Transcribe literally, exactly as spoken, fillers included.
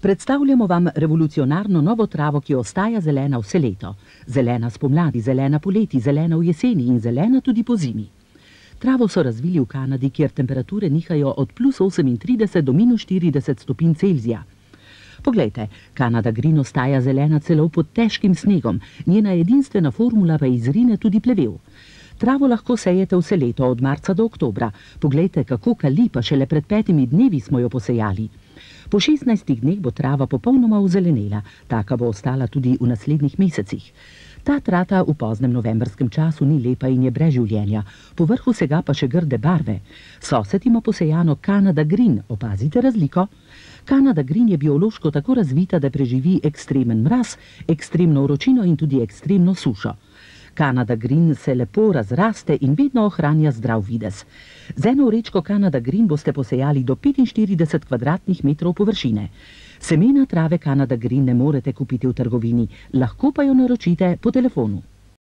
Predstavljamo vam revolucionarno novo travo, ki ostaja zelena vse leto. Zelena spomladi, zelena poleti, zelena v jeseni in zelena tudi po zimi. Travo so razvili v Kanadi, kjer temperature nihajo od plus osemintrideset do minus štirideset stopinj Celzija. Poglejte, Canada Green ostaja zelena celo pod težkim snegom, njena edinstvena formula pa izrine tudi plevel. Travo lahko sejete vse leto, od marca do oktobra. Poglejte, kako kali, pa šele pred petimi dnevi smo jo posejali. Po šestnajstih dneh bo trava popolnoma ozelenela, taka bo ostala tudi v naslednjih mesecih. Ta trata v poznem novembrskem času ni lepa in je brez življenja, po vrhu vsega pa še grde barve. Sosed ima posejano Canada Green, opazite razliko? Canada Green je biološko tako razvita, da preživi ekstremen mraz, ekstremno vročino in tudi ekstremno sušo. Canada Green se lepo razraste in vedno ohranja zdrav videz. Z eno vrečko Canada Green boste posejali do petinštirideset kvadratnih metrov površine. Semena trave Canada Green ne morete kupiti v trgovini, lahko pa jo naročite po telefonu.